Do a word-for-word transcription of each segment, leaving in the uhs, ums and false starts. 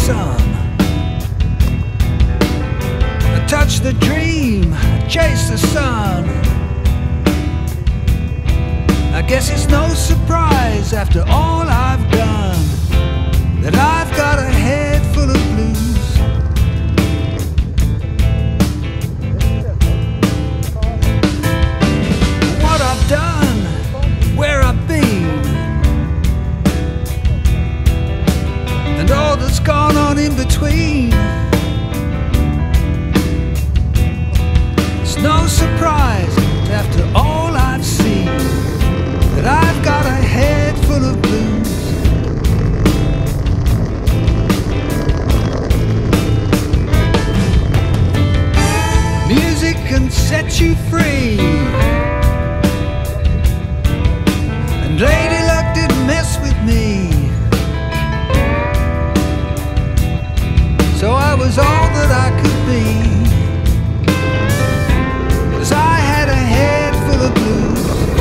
sun. I touch the dream, I chase the sun. I guess it's no surprise after all I've done that I've got a head full of blues. What I've done, where I've been, and all that's gone on in between. It's no surprise after all I've seen that I've got a head full of blues. Music can set you free, and Lady Luck didn't mess with me. So I was all that I could be, 'cause I had a head full of blues.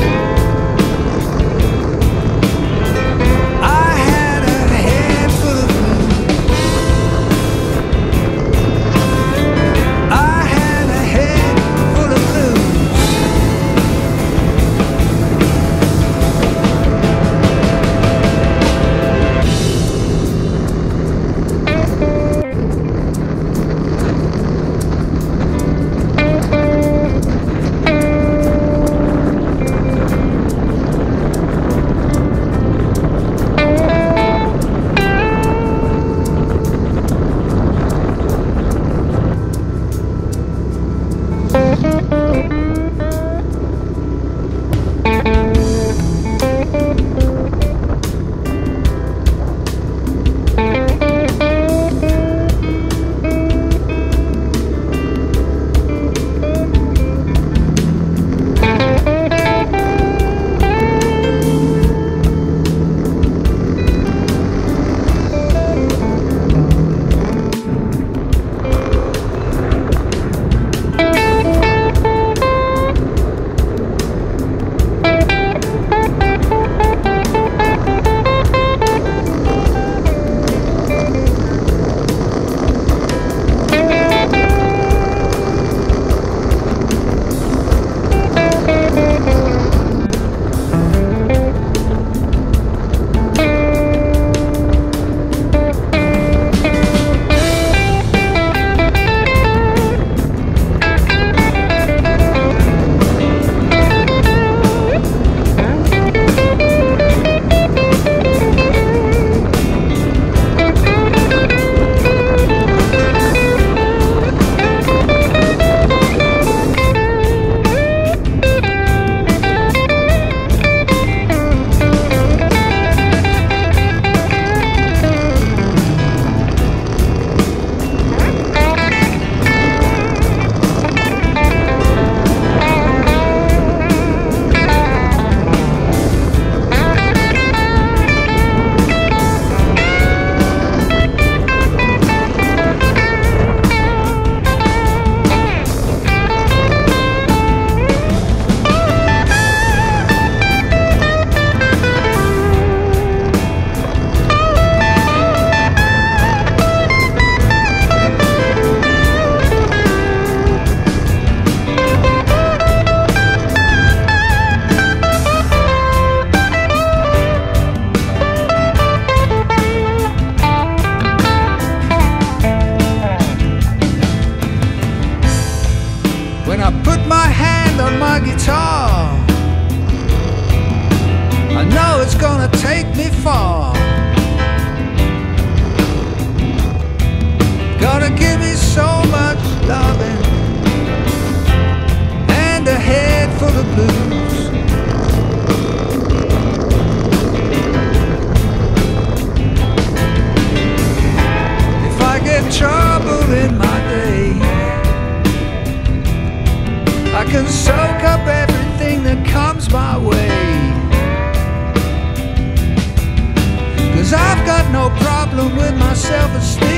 When I put my hand on my guitar, I know it's gonna take me far. Gonna give me so much loving and a head full of blues. If I get trouble in my day, I can soak up everything that comes my way, 'cause I've got no problem with my self-esteem.